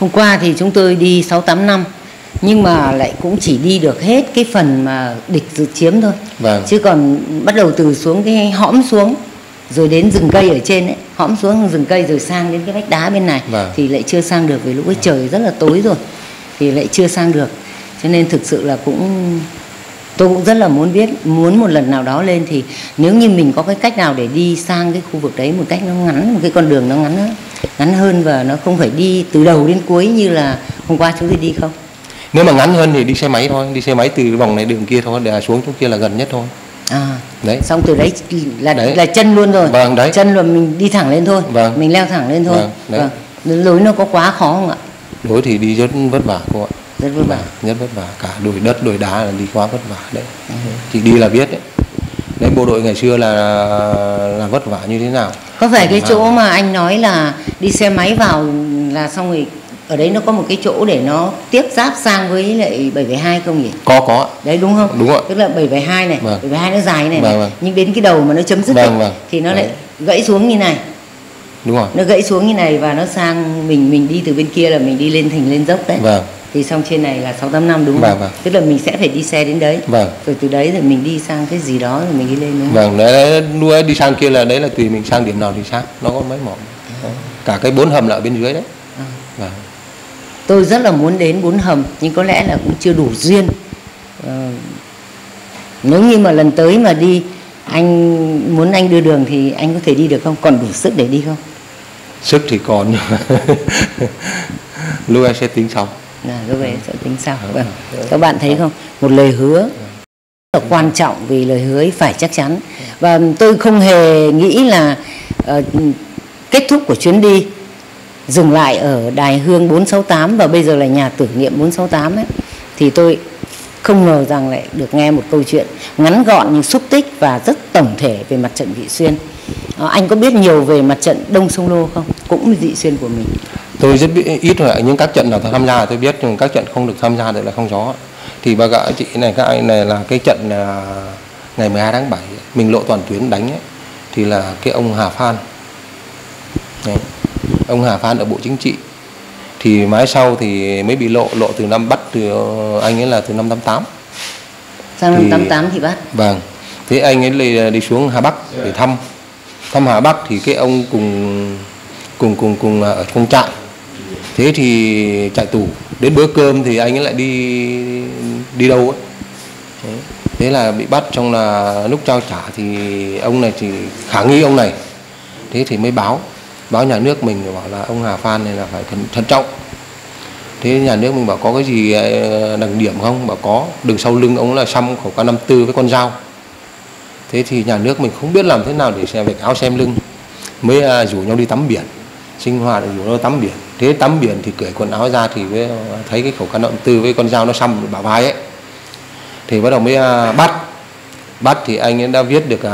Hôm qua thì chúng tôi đi sáu tám năm, nhưng mà lại cũng chỉ đi được hết cái phần mà địch dự chiếm thôi. Vâng. Chứ còn bắt đầu từ xuống cái hõm xuống rồi đến rừng cây ở trên ấy, hõm xuống rừng cây rồi sang đến cái vách đá bên này. Vâng. Thì lại chưa sang được, vì lúc ấy trời rất là tối rồi thì lại chưa sang được. Cho nên thực sự là cũng tôi cũng rất là muốn biết, muốn một lần nào đó lên thì nếu như mình có cái cách nào để đi sang cái khu vực đấy một cách nó ngắn, một cái con đường nó ngắn hơn, ngắn hơn và nó không phải đi từ đầu đến cuối như là hôm qua chúng tôi đi không? Nếu mà ngắn hơn thì đi xe máy thôi, đi xe máy từ cái vòng này đường kia thôi, để xuống chỗ kia là gần nhất thôi. À, đấy. Xong từ đấy là đấy. là chân luôn rồi. Vâng, đấy. Chân là mình đi thẳng lên thôi. Vâng. Mình leo thẳng lên thôi. Vâng, đấy. Vâng. Lối nó có quá khó không ạ? Lối thì đi rất vất vả cô ạ. Rất vất vả. Rất vất vả, cả đồi đất, đồi đá là đi quá vất vả đấy. Ừ. Chỉ đi là biết đấy. Đấy, bộ đội ngày xưa là là vất vả như thế nào. Có phải cái chỗ mà anh nói là đi xe máy vào là xong rồi ở đấy nó có một cái chỗ để nó tiếp giáp sang với lại bảy bảy hai không nhỉ? Có có. Đấy đúng không? Đúng ạ. Tức là bảy bảy hai này, vâng. bảy bảy hai nó dài này, vâng, này. Vâng. Nhưng đến cái đầu mà nó chấm dứt vâng, ấy, vâng. thì nó Đấy. lại gãy xuống như này. Đúng rồi. Nó gãy xuống như này và nó sang mình mình đi từ bên kia là mình đi lên thành lên dốc đấy. Vâng. Thì xong trên này là sáu tám năm đúng không? Vâng, vâng. Tức là mình sẽ phải đi xe đến đấy. Vâng. Rồi từ đấy rồi mình đi sang cái gì đó rồi mình đi lên đúng không? Vâng, đấy, đấy đi sang kia là đấy là tùy mình sang điểm nào thì sang, nó có mấy mỏm. À. Cả cái bốn hầm là ở bên dưới đấy. À. Vâng. Tôi rất là muốn đến bốn hầm nhưng có lẽ là cũng chưa đủ duyên. Ờ, nếu như mà lần tới mà đi anh muốn anh đưa đường thì anh có thể đi được không? Còn đủ sức để đi không? Sức thì còn nhưng mà lúc ấy sẽ tính sau. À, lúc ấy sẽ tính sau. Vâng. Các bạn thấy không? Một lời hứa rất là quan trọng, vì lời hứa ấy phải chắc chắn. Và tôi không hề nghĩ là uh, kết thúc của chuyến đi dừng lại ở đài hương bốn sáu tám và bây giờ là nhà tưởng niệm bốn sáu tám ấy, thì tôi không ngờ rằng lại được nghe một câu chuyện ngắn gọn nhưng xúc tích và rất tổng thể về mặt trận Vị Xuyên. À, anh có biết nhiều về mặt trận Đông Sông Lô không? Cũng là Vị Xuyên của mình. Tôi rất biết, ít rồi, những các trận nào tôi tham gia tôi biết, nhưng các trận không được tham gia được là không rõ. Thì bà gã chị này, các anh này là cái trận là ngày mười hai tháng bảy mình lộ toàn tuyến đánh ấy, thì là cái ông Hà Phan. Đấy. Ông Hà Phan ở Bộ Chính trị. Thì mãi sau thì mới bị lộ, lộ từ năm bắt từ anh ấy là từ năm tám tám. Sang năm tám tám thì bắt. Vâng. Thế anh ấy đi xuống Hà Bắc để thăm. Thăm Hà Bắc thì cái ông cùng cùng cùng cùng ở trong trại. Thế thì trại tù, đến bữa cơm thì anh ấy lại đi đi đâu ấy. Thế, thế là bị bắt, trong là lúc trao trả thì ông này chỉ khả nghi ông này. Thế thì mới báo báo nhà nước mình bảo là ông Hà Phan này là phải thận, thận trọng. Thế nhà nước mình bảo có cái gì đặc điểm không? Bảo có, đằng sau lưng ông là xăm khẩu K năm tư với con dao. Thế thì nhà nước mình không biết làm thế nào để xem vạch áo xem lưng, mới rủ nhau đi tắm biển, sinh hoạt rủ nhau tắm biển. Thế tắm biển thì cởi quần áo ra thì mới thấy cái khẩu K năm tư với con dao nó xăm bả vai ấy. Thì bắt đầu mới bắt. Bắt thì anh ấy đã viết được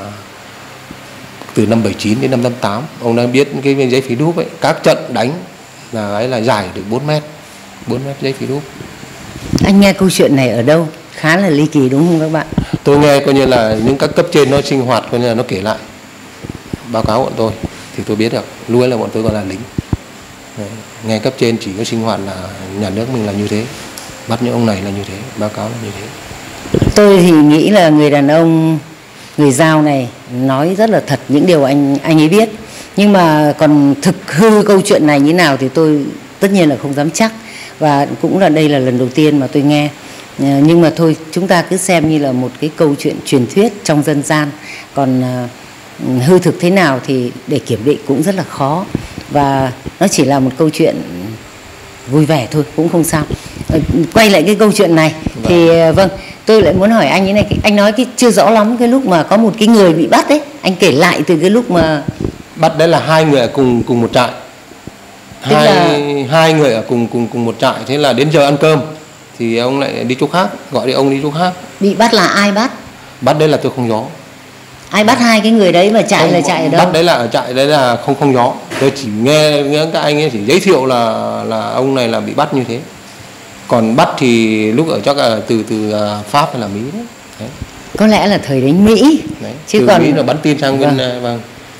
từ năm bảy chín đến năm tám tám, ông đã biết cái giấy phí đúp ấy, các trận đánh là ấy là dài được bốn mét, bốn mét giấy phí đúp. Anh nghe câu chuyện này ở đâu? Khá là ly kỳ đúng không các bạn? Tôi nghe coi như là những các cấp trên nó sinh hoạt, coi như là nó kể lại, báo cáo bọn tôi thì tôi biết được. Lúc ấy là bọn tôi còn là lính. Đấy. Nghe cấp trên chỉ có sinh hoạt là nhà nước mình là như thế, bắt những ông này là như thế, báo cáo là như thế. Tôi thì nghĩ là người đàn ông, người Dao này nói rất là thật những điều anh anh ấy biết, nhưng mà còn thực hư câu chuyện này như nào thì tôi tất nhiên là không dám chắc, và cũng là đây là lần đầu tiên mà tôi nghe. Nhưng mà thôi, chúng ta cứ xem như là một cái câu chuyện truyền thuyết trong dân gian, còn uh, hư thực thế nào thì để kiểm định cũng rất là khó, và nó chỉ là một câu chuyện vui vẻ thôi, cũng không sao. Uh, quay lại cái câu chuyện này vâng. thì uh, vâng, tôi lại muốn hỏi anh như này, anh nói cái chưa rõ lắm cái lúc mà có một cái người bị bắt đấy, anh kể lại từ cái lúc mà bắt. Đấy là hai người ở cùng cùng một trại, hai là... hai người ở cùng cùng cùng một trại. Thế là đến giờ ăn cơm thì ông lại đi chỗ khác, gọi đi ông đi chỗ khác. Bị bắt là ai bắt? Bắt đấy là tôi không rõ. Ai bắt hai cái người đấy, mà trại không, là trại ở đâu? Bắt đấy là ở trại đấy là không không rõ. Tôi chỉ nghe những các anh ấy chỉ giới thiệu là là ông này là bị bắt như thế. Còn bắt thì lúc ở chắc là từ từ Pháp hay là Mỹ đấy. Đấy. Có lẽ là thời đánh Mỹ. Đấy. Chứ từ còn Mỹ là bắn tin sang bên vâng. vâng.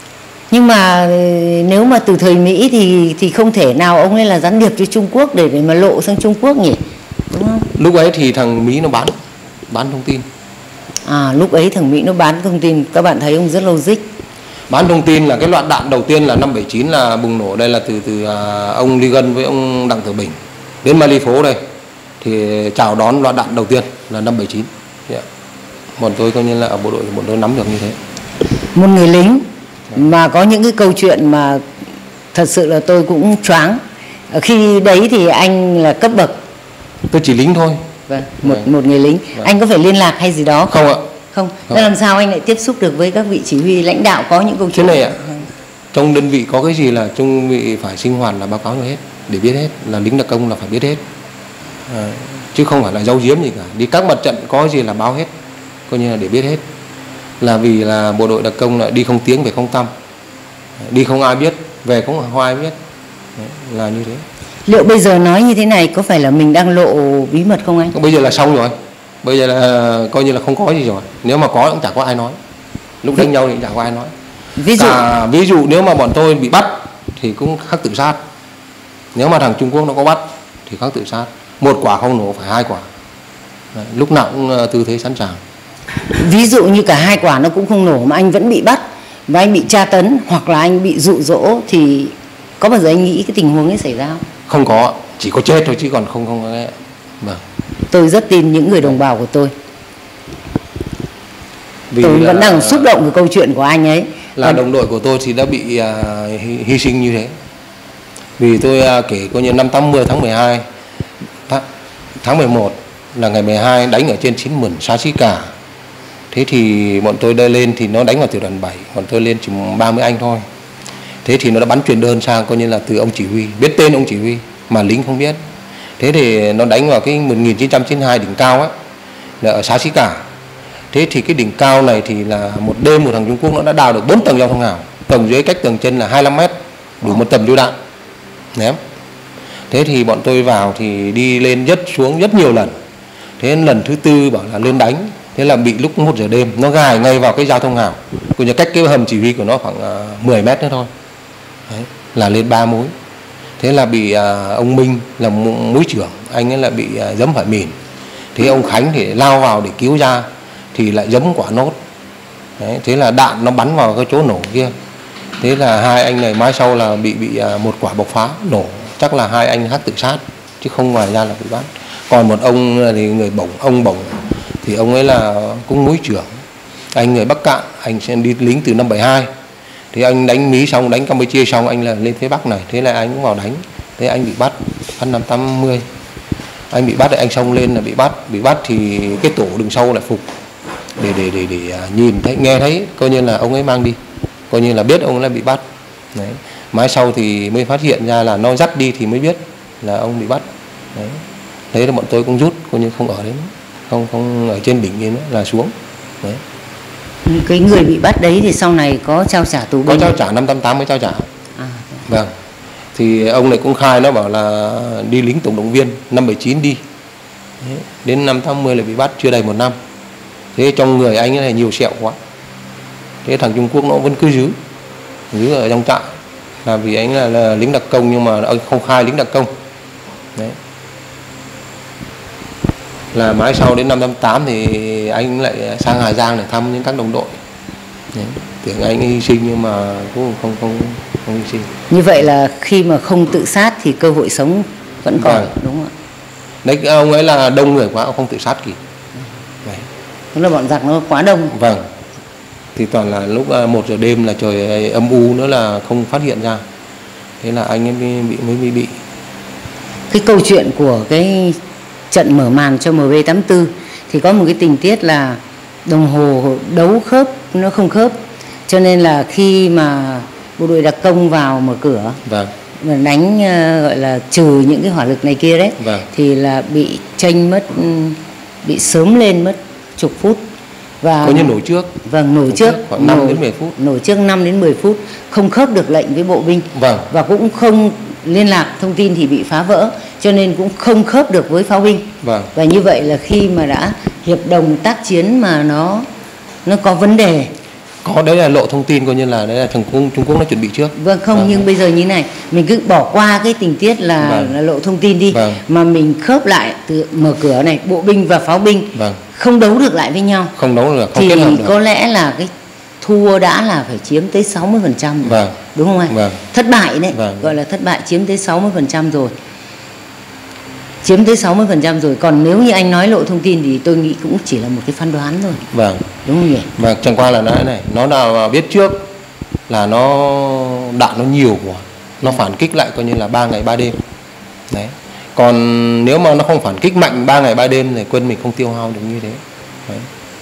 Nhưng mà nếu mà từ thời Mỹ thì thì không thể nào ông ấy là gián điệp cho Trung Quốc để, để mà lộ sang Trung Quốc nhỉ, đúng không? Lúc ấy thì thằng Mỹ nó bán bán thông tin. À, lúc ấy thằng Mỹ nó bán thông tin, các bạn thấy ông rất logic. Bán thông tin là cái loạt đạn đầu tiên là năm bảy chín là bùng nổ, đây là từ từ à, ông Ly Gân với ông Đặng Tử Bình đến Mali Phố đây thì chào đón loạt đạn đầu tiên là năm bảy chín. Yeah. Bọn tôi coi như là ở bộ đội bọn tôi nắm được như thế. Một người lính mà có những cái câu chuyện mà thật sự là tôi cũng choáng. Khi đấy thì anh là cấp bậc. Tôi chỉ lính thôi. Vâng, một Vâng. một người lính. Vâng. Anh có phải liên lạc hay gì đó Không ạ. Không. Không. Thế làm sao anh lại tiếp xúc được với các vị chỉ huy lãnh đạo có những câu Thế chuyện này ạ, trong đơn vị có cái gì là trong đơn vị phải sinh hoạt là báo cáo cho hết, để biết hết, là lính đặc công là phải biết hết, à, chứ không phải là giấu giếm gì cả. Đi các mặt trận có gì là báo hết, coi như là để biết hết. Là vì là bộ đội đặc công là đi không tiếng về không tăm, đi không ai biết, về cũng không ai biết. Đấy, là như thế. Liệu bây giờ nói như thế này có phải là mình đang lộ bí mật không anh? Bây giờ là xong rồi, bây giờ là coi như là không có gì rồi. Nếu mà có cũng chẳng có ai nói. Lúc đánh nhau thì chẳng có ai nói. Ví dụ Cả, ví dụ nếu mà bọn tôi bị bắt thì cũng khắc tự sát. Nếu mà thằng Trung Quốc nó có bắt thì khắc tự sát. Một quả không nổ phải hai quả. Đấy, lúc nào cũng uh, tư thế sẵn sàng. ví dụ như cả hai quả nó cũng không nổ mà anh vẫn bị bắt và anh bị tra tấn hoặc là anh bị dụ dỗ thì có bao giờ anh nghĩ cái tình huống ấy xảy ra không? Không có, chỉ có chết thôi chứ còn không không có. Vâng. Tôi rất tin những người đồng bào của tôi. Vì Tôi là, vẫn đang xúc động với câu chuyện của anh ấy. Là Còn đồng đội của tôi thì đã bị uh, hy, hy sinh như thế. Vì tôi uh, kể coi như năm tám mươi tháng mười hai tháng, tháng mười một là ngày mười hai đánh ở trên chín Mừng xã Xí Cả. Thế thì bọn tôi đây lên thì nó đánh vào tiểu đoàn bảy, bọn tôi lên chỉ ba mươi anh thôi. Thế thì nó đã bắn truyền đơn sang coi như là từ ông chỉ huy, biết tên ông chỉ huy mà lính không biết. Thế thì nó đánh vào cái một nghìn chín trăm chín mươi hai đỉnh cao ấy, là ở xã Xí Cả. Thế thì cái đỉnh cao này thì là một đêm một thằng Trung Quốc nó đã đào được bốn tầng giao thông hào, tầng dưới cách tầng trên là hai mươi lăm mét, đủ một tầm lựu đạn ném. Thế thì bọn tôi vào thì đi lên rất xuống rất nhiều lần. Thế lần thứ tư bảo là lên đánh, thế là bị lúc một giờ đêm nó gài ngay vào cái giao thông hào, cũng như cách cái hầm chỉ huy của nó khoảng uh, mười mét nữa thôi. Đấy, là lên ba mối. Thế là bị uh, ông Minh là mũi trưởng, anh ấy là bị uh, giấm phải mìn. Thế ông Khánh thì lao vào để cứu ra thì lại giấm quả nốt. Đấy, thế là đạn nó bắn vào cái chỗ nổ kia. Thế là hai anh này mái sau là bị bị uh, một quả bộc phá nổ, chắc là hai anh hắt tự sát chứ không ngoài ra là bị bắn. Còn một ông thì người bổng, ông bổng thì ông ấy là cũng mũi trưởng, anh người Bắc Cạn, anh sẽ đi lính từ năm bảy hai. Thì anh đánh Mỹ xong, đánh Campuchia xong anh là lên phía Bắc này, thế là anh cũng vào đánh. Thế anh bị bắt bắt năm tám mươi, anh bị bắt, anh xông lên là bị bắt, bị bắt thì cái tổ đằng sau lại phục để để để để nhìn thấy nghe thấy coi như là ông ấy mang đi, coi như là biết ông ấy là bị bắt. Đấy, mãi sau thì mới phát hiện ra là nó dắt đi thì mới biết là ông bị bắt. Đấy, thế là bọn tôi cũng rút, coi như không ở đấy, không không ở trên đỉnh kia nữa, là xuống. Đấy. cái người bị bắt đấy thì sau này có trao trả tù binh? Có trao trả, năm tám tám mới trao trả. À. Vâng. Thì ông này cũng khai, nó bảo là đi lính tổng động viên năm bảy chín đi. Đấy. Đến năm tám mươi là bị bắt chưa đầy một năm. Thế trong người anh ấy này nhiều sẹo quá. Thế thằng Trung Quốc nó vẫn cứ giữ, giữ ở trong trại. Là vì anh là, là lính đặc công nhưng mà ông không khai lính đặc công. Đấy. Là mãi sau đến năm tám tám thì anh lại sang Hà Giang để thăm những các đồng đội. Đấy. Tưởng anh hy sinh nhưng mà cũng không không không hy sinh. Như vậy là khi mà không tự sát thì cơ hội sống vẫn còn, Vâng. đúng không ạ? Đấy, ông ấy là đông người quá, ông không tự sát kịp. Đấy. Tức là bọn giặc nó quá đông. Vâng. Thì toàn là lúc một giờ đêm là trời âm u nữa là không phát hiện ra. Thế là anh ấy mới bị mới bị bị. Cái câu chuyện của cái trận mở màn cho M B tám tư thì có một cái tình tiết là đồng hồ đấu khớp nó không khớp, cho nên là khi mà bộ đội đặc công vào mở cửa Vâng. và đánh uh, gọi là trừ những cái hỏa lực này kia đấy, Vâng. thì là bị chênh mất, bị sớm lên mất chục phút. Và Có như nổi trước. Vâng, nổi, nổi trước, trước khoảng năm đến mười phút. Nổi trước năm đến mười phút, không khớp được lệnh với bộ binh. Vâng. Và cũng không liên lạc thông tin thì bị phá vỡ, cho nên cũng không khớp được với pháo binh. Vâng. Và như vậy là khi mà đã hiệp đồng tác chiến mà nó nó có vấn đề Có, đấy là lộ thông tin coi như là đấy là Trung Quốc Trung Quốc nó chuẩn bị trước. Vâng, không, vâng. Nhưng bây giờ như này, mình cứ bỏ qua cái tình tiết là, vâng. là lộ thông tin đi, vâng. Mà mình khớp lại từ mở cửa này, bộ binh và pháo binh, vâng. Không đấu được lại với nhau, không đấu được, không thì kết hợp được. Có lẽ là cái thua đã là phải chiếm tới sáu mươi phần trăm, vâng. Đúng không anh? Vâng. Thất bại đấy, vâng. Gọi là thất bại chiếm tới sáu mươi phần trăm rồi. Chiếm tới sáu mươi phần trăm rồi. Còn nếu như anh nói lộ thông tin thì tôi nghĩ cũng chỉ là một cái phán đoán thôi. Vâng. Đúng không nhỉ? Vâng, chẳng qua là nó này, nó nào biết trước là nó đạn nó nhiều quá, nó phản kích lại coi như là ba ngày ba đêm. Đấy. Còn nếu mà nó không phản kích mạnh ba ngày ba đêm thì quân mình không tiêu hao được như thế. Đấy.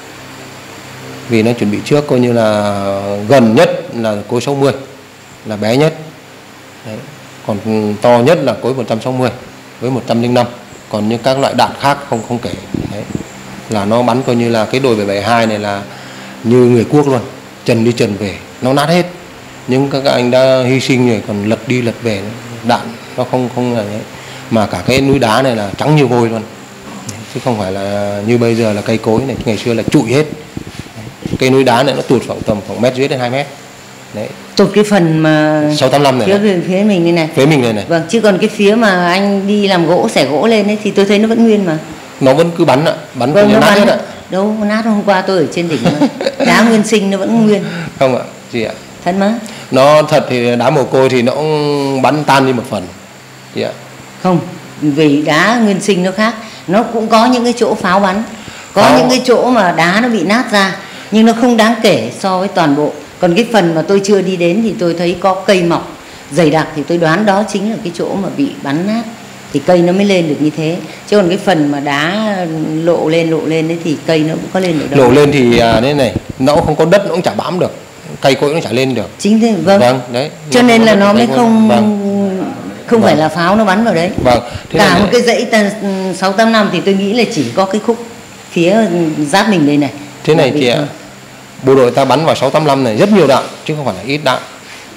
Vì nó chuẩn bị trước coi như là gần nhất là cối sáu mươi là bé nhất. Đấy. Còn to nhất là cối một trăm sáu mươi với một trăm linh năm. Còn những các loại đạn khác không không kể. Đấy. Là nó bắn coi như là cái đồi bảy bảy hai này là như người quốc luôn, trần đi trần về, nó nát hết. Nhưng các anh đã hy sinh rồi còn lật đi lật về, đạn nó không không là đấy. Mà cả cái núi đá này là trắng như vôi luôn. Đấy. Chứ không phải là như bây giờ là cây cối này, ngày xưa là trụi hết. Đấy. Cây núi đá này nó tụt khoảng tầm khoảng mét dưới đến hai mét. Đấy. Tụt cái phần mà sáu tám năm này phía, này. phía mình đây này. Phía mình này này. Vâng, chứ còn cái phía mà anh đi làm gỗ, xẻ gỗ lên ấy thì tôi thấy nó vẫn nguyên mà. Nó vẫn cứ bắn ạ, bắn vâng, nó nát bắn hết ạ. Đâu, nát hôm qua tôi ở trên đỉnh đá nguyên sinh nó vẫn nguyên. Không ạ, chị ạ. Thật mà. Nó thật thì đá mồ côi thì nó cũng bắn tan đi một phần. Chị ạ. Không, vì đá nguyên sinh nó khác, nó cũng có những cái chỗ pháo bắn, có pháo. Những cái chỗ mà đá nó bị nát ra, nhưng nó không đáng kể so với toàn bộ. Còn cái phần mà tôi chưa đi đến thì tôi thấy có cây mọc dày đặc thì tôi đoán đó chính là cái chỗ mà bị bắn nát thì cây nó mới lên được như thế. Chứ còn cái phần mà đá lộ lên lộ lên đấy thì cây nó cũng có lên được đâu. Lộ lên thì à, thế này, nó không có đất nó cũng chả bám được, cây cối nó chả lên được. Chính thế, vâng. Vâng, đấy. Cho nên là nó mới không vâng. không vâng. phải là pháo nó bắn vào đấy. Vâng. Thế cả một cái dãy sáu tám năm thì tôi nghĩ là chỉ có cái khúc phía giáp mình đây này. Thế này chị ạ, bộ đội ta bắn vào sáu tám năm này rất nhiều đạn chứ không phải là ít đạn.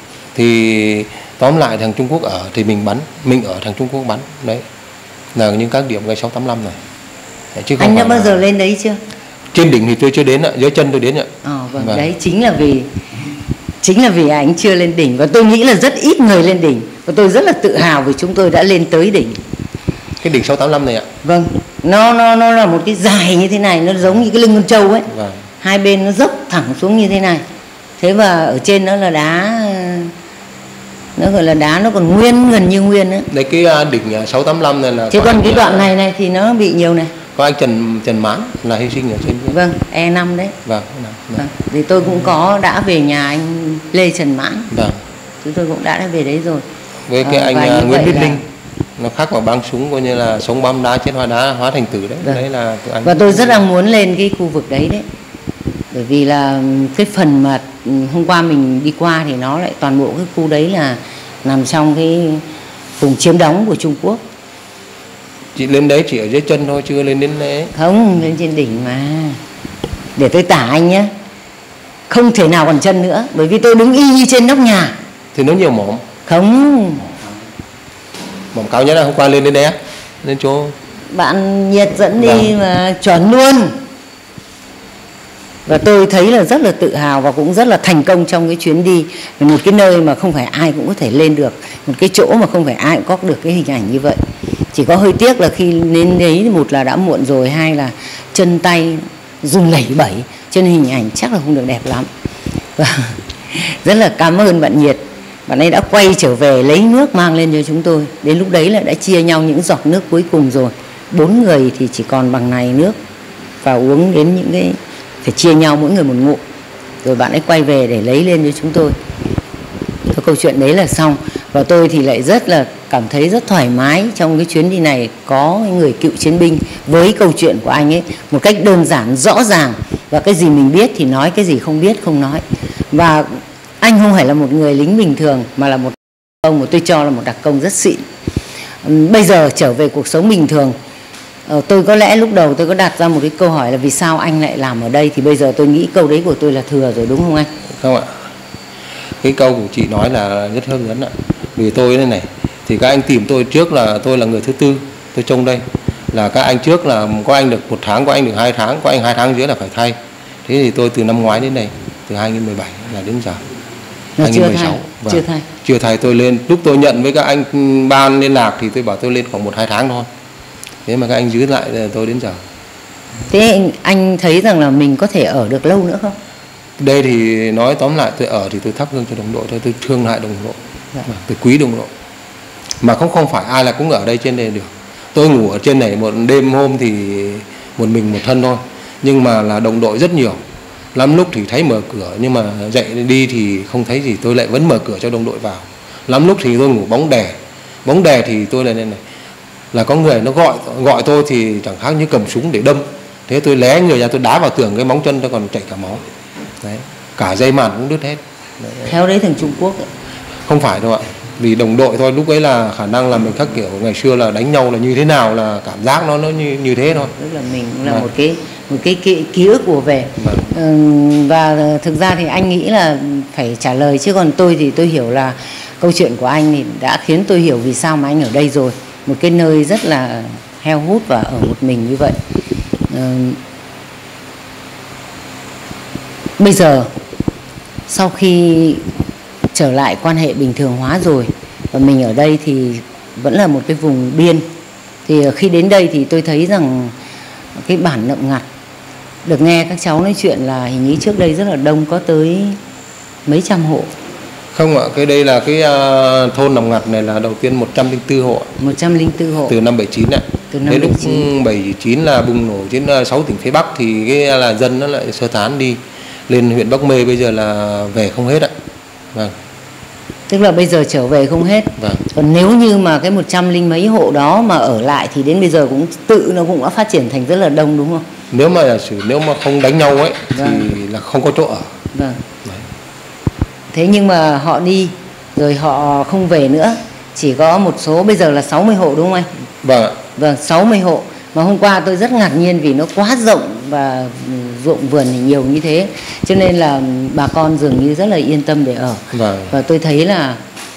Thì tóm lại thằng Trung Quốc ở thì mình bắn, mình ở thằng Trung Quốc bắn. Đấy là những các điểm gây sáu tám năm này. Đấy, chứ không anh đã bao là... giờ lên đấy chưa? Trên đỉnh thì tôi chưa đến ạ, dưới chân tôi đến ạ. Ờ, vâng. Vâng. Đấy chính là vì chính là vì anh chưa lên đỉnh, và tôi nghĩ là rất ít người lên đỉnh, và tôi rất là tự hào vì chúng tôi đã lên tới đỉnh. Cái đỉnh sáu tám năm này ạ? Vâng, nó nó nó là một cái dài như thế này, nó giống như cái lưng con trâu ấy. Vâng. Hai bên nó dốc thẳng xuống như thế này. Thế và ở trên nó là đá, nó gọi là đá nó còn nguyên, gần như nguyên nữa. Đấy cái đỉnh sáu tám năm này là. Chứ còn cái đoạn này này thì nó bị nhiều này. Có anh Trần Trần Mãn là hy sinh ở trên. Vâng, E năm đấy. Vâng. Vâng. Thì tôi cũng có đã về nhà anh Lê Trần Mãn. Vâng. Chúng tôi cũng đã, đã về đấy rồi. Với cái à, anh Nguyễn Viết Linh, nó khác vào băng súng coi như là sống bom đá trên hoa đá hóa thành tử đấy. Vâng. Đấy là anh. Và tôi rất là muốn lên cái khu vực đấy đấy. Bởi vì là cái phần mà hôm qua mình đi qua thì nó lại toàn bộ cái khu đấy là nằm trong cái vùng chiếm đóng của Trung Quốc. Chị lên đấy chỉ ở dưới chân thôi, chưa lên đến đấy. Không, lên trên đỉnh mà. Để tôi tả anh nhé. Không thể nào còn chân nữa, bởi vì tôi đứng y như trên nóc nhà. Thì nó nhiều mỏm. Không. Mỏm cao nhất là hôm qua lên đến đấy á, lên chỗ bạn Nhiệt dẫn đi vâng. Mà chuẩn luôn. Và tôi thấy là rất là tự hào và cũng rất là thành công trong cái chuyến đi. Một cái nơi mà không phải ai cũng có thể lên được, một cái chỗ mà không phải ai cũng có được cái hình ảnh như vậy. Chỉ có hơi tiếc là khi đến đấy, một là đã muộn rồi, hai là chân tay run lẩy bẩy, cho nên hình ảnh chắc là không được đẹp lắm. Và rất là cảm ơn bạn Nhiệt, bạn ấy đã quay trở về lấy nước mang lên cho chúng tôi. Đến lúc đấy là đã chia nhau những giọt nước cuối cùng rồi. Bốn người thì chỉ còn bằng này nước và uống đến những cái, phải chia nhau mỗi người một ngụm. Rồi bạn ấy quay về để lấy lên cho chúng tôi. Cái câu chuyện đấy là xong. Và tôi thì lại rất là cảm thấy rất thoải mái trong cái chuyến đi này, có người cựu chiến binh với câu chuyện của anh ấy một cách đơn giản, rõ ràng, và cái gì mình biết thì nói, cái gì không biết không nói. Và anh không phải là một người lính bình thường mà là một công mà tôi cho là một đặc công rất xịn. Bây giờ trở về cuộc sống bình thường, tôi có lẽ lúc đầu tôi có đặt ra một cái câu hỏi là vì sao anh lại làm ở đây, thì bây giờ tôi nghĩ câu đấy của tôi là thừa rồi, đúng không anh? Không ạ. Cái câu của chị nói là rất hấp dẫn ạ. Vì tôi đây này, thì các anh tìm tôi trước là tôi là người thứ tư, tôi trông đây. Là các anh trước là có anh được một tháng, có anh được hai tháng, có anh hai tháng dưới là phải thay. Thế thì tôi từ năm ngoái đến đây. từ hai nghìn mười bảy là đến giờ Là hai nghìn mười sáu. chưa thay, Vâng. chưa thay. Chưa thay. Tôi lên lúc tôi nhận với các anh ban liên lạc thì tôi bảo tôi lên khoảng một hai tháng thôi, thế mà các anh giữ lại là tôi đến giờ. Thế anh, anh thấy rằng là mình có thể ở được lâu nữa không? Đây thì nói tóm lại, tôi ở thì tôi thắp hương cho đồng đội thôi, tôi thương hại đồng đội. Dạ. Tôi quý đồng đội, mà không không phải ai là cũng ở đây trên đây được. Tôi ngủ ở trên này một đêm hôm thì một mình một thân thôi, nhưng mà là đồng đội rất nhiều. Lắm lúc thì thấy mở cửa, nhưng mà dậy đi thì không thấy gì, tôi lại vẫn mở cửa cho đồng đội vào. Lắm lúc thì tôi ngủ bóng đè, bóng đè thì tôi là này, này là có người nó gọi gọi tôi thì chẳng khác như cầm súng để đâm. Thế tôi lé người ra, tôi đá vào tường, cái móng chân tôi còn chảy cả máu. Đấy, cả dây màn cũng đứt hết. Đấy. Khéo đấy thằng Trung Quốc ấy. Không phải đâu ạ, vì đồng đội thôi. Lúc ấy là khả năng là mình khác kiểu ngày xưa là đánh nhau là như thế nào, là cảm giác nó nó như như thế thôi. Tức là mình cũng là Vâng. một cái một cái ký, ký ức của về. Vâng. Ừ, và thực ra thì anh nghĩ là phải trả lời, chứ còn tôi thì tôi hiểu là câu chuyện của anh thì đã khiến tôi hiểu vì sao mà anh ở đây rồi, một cái nơi rất là heo hút và ở một mình như vậy. Ừ, bây giờ sau khi trở lại quan hệ bình thường hóa rồi và mình ở đây thì vẫn là một cái vùng biên, thì khi đến đây thì tôi thấy rằng cái bản Nậm Ngặt, được nghe các cháu nói chuyện là hình như trước đây rất là đông, có tới mấy trăm hộ. Không ạ, cái đây là cái uh, thôn Nậm Ngặt này là đầu tiên một trăm lẻ bốn hộ. một trăm lẻ bốn hộ. Từ năm bảy chín ạ. Từ năm Thế lúc bảy chín. bảy chín là bùng nổ trên sáu tỉnh phía Bắc thì cái là dân nó lại sơ tán đi lên huyện Bắc Mê, bây giờ là về không hết ạ. Vâng. Tức là bây giờ trở về không hết. Vâng. Còn nếu như mà cái một trăm linh mấy hộ đó mà ở lại thì đến bây giờ cũng tự nó cũng đã phát triển thành rất là đông, đúng không? Nếu mà giả sử nếu mà không đánh nhau ấy Vâng. thì là không có chỗ ở. Vâng. Đấy. Thế nhưng mà họ đi rồi họ không về nữa, chỉ có một số, bây giờ là sáu mươi hộ đúng không anh? Vâng ạ. Vâng, sáu mươi hộ. Mà hôm qua tôi rất ngạc nhiên vì nó quá rộng và ruộng vườn thì nhiều như thế, cho nên là bà con dường như rất là yên tâm để ở. Vâng. Và tôi thấy là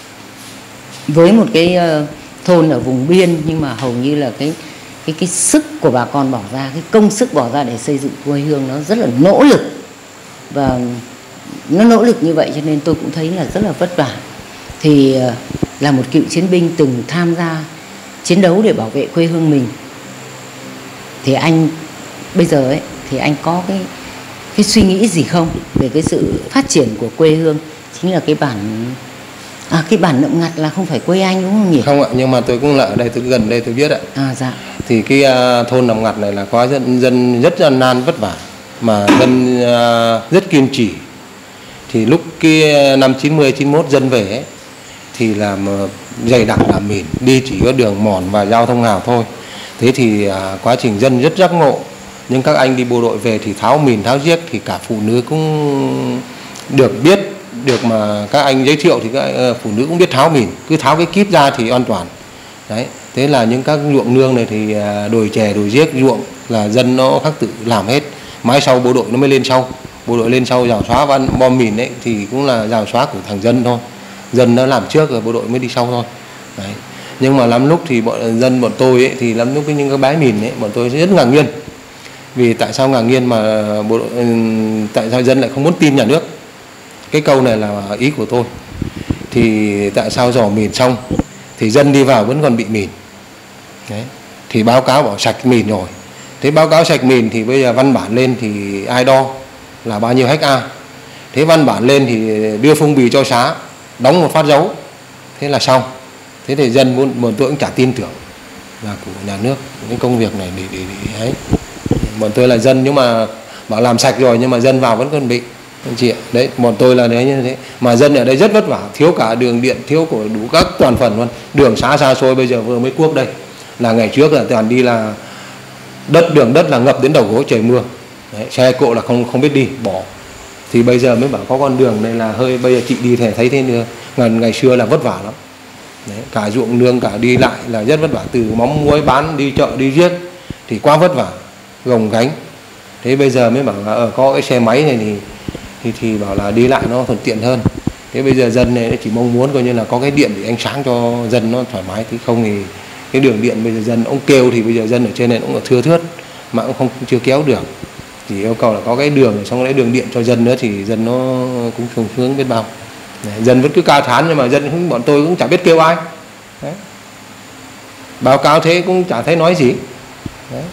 với một cái thôn ở vùng biên nhưng mà hầu như là cái cái cái sức của bà con bỏ ra, cái công sức bỏ ra để xây dựng quê hương nó rất là nỗ lực, và nó nỗ lực như vậy cho nên tôi cũng thấy là rất là vất vả. Thì là một cựu chiến binh từng tham gia chiến đấu để bảo vệ quê hương mình, thì anh bây giờ ấy thì anh có cái cái suy nghĩ gì không về cái sự phát triển của quê hương, chính là cái bản à cái bản Nậm Ngặt là không phải quê anh đúng không nhỉ? Không ạ, nhưng mà tôi cũng là ở đây, tôi gần đây tôi biết ạ. À dạ. Thì cái uh, thôn Nậm Ngặt này là có dân dân rất gian nan vất vả, mà dân uh, rất kiên trì. Thì lúc cái năm chín mươi chín mốt dân về ấy, thì làm uh, dày đặc làm mìn, đi chỉ có đường mòn và giao thông hào thôi. Thế thì uh, quá trình dân rất giác ngộ, nhưng các anh đi bộ đội về thì tháo mìn tháo giếc, thì cả phụ nữ cũng được biết, được mà các anh giới thiệu thì các uh, phụ nữ cũng biết tháo mìn, cứ tháo cái kíp ra thì an toàn. Đấy, thế là những các ruộng nương này thì uh, đồi chè đồi giếc ruộng là dân nó khắc tự làm hết, mãi sau bộ đội nó mới lên sau. Bộ đội lên sau rào xóa và bom mìn ấy thì cũng là rào xóa của thằng dân thôi, dân nó làm trước rồi bộ đội mới đi sau thôi. Đấy. Nhưng mà lắm lúc thì bọn dân bọn tôi ấy, thì lắm lúc những cái bãi mìn ấy bọn tôi rất ngạc nhiên, vì tại sao ngạc nhiên mà bộ đội, tại sao dân lại không muốn tin nhà nước. Cái câu này là ý của tôi. Thì tại sao dò mìn xong thì dân đi vào vẫn còn bị mìn. Đấy. Thì báo cáo bảo sạch mìn rồi. Thế báo cáo sạch mìn thì bây giờ văn bản lên thì ai đo là bao nhiêu hectare. Thế văn bản lên thì đưa phong bì cho xã, đóng một phát dấu, thế là xong. Thế thì dân muốn bọn tôi cũng chả tin tưởng là của nhà nước những công việc này để, để, để ấy. Bọn tôi là dân nhưng mà bảo làm sạch rồi nhưng mà dân vào vẫn còn bị. Anh chị ạ, đấy bọn tôi là đấy như thế. Mà dân ở đây rất vất vả, thiếu cả đường điện, thiếu của đủ các toàn phần luôn. Đường xá xa xôi bây giờ vừa mới cuốc đây, là ngày trước là toàn đi là đất đường đất là ngập đến đầu gối trời mưa. Đấy, xe cộ là không không biết đi bỏ. Thì bây giờ mới bảo có con đường này là hơi, bây giờ chị đi thể thấy thế nữa. Ngày, ngày xưa là vất vả lắm. Đấy, cả ruộng nương cả đi lại là rất vất vả, từ móng muối bán đi chợ đi giết thì quá vất vả, gồng gánh. Thế bây giờ mới bảo là ở có cái xe máy này thì thì thì bảo là đi lại nó thuận tiện hơn. Thế bây giờ dân này chỉ mong muốn coi như là có cái điện để ánh sáng cho dân nó thoải mái, thì không thì cái đường điện bây giờ dân ông kêu thì bây giờ dân ở trên này cũng thưa thớt mà cũng không chưa kéo được. chỉ yêu cầu là có cái đường, xong lấy đường điện cho dân nữa thì dân nó cũng sung sướng biết bao. Đấy, dân vẫn cứ ca thán nhưng mà dân cũng, bọn tôi cũng chả biết kêu ai. Đấy. Báo cáo thế cũng chả thấy nói gì. Đấy.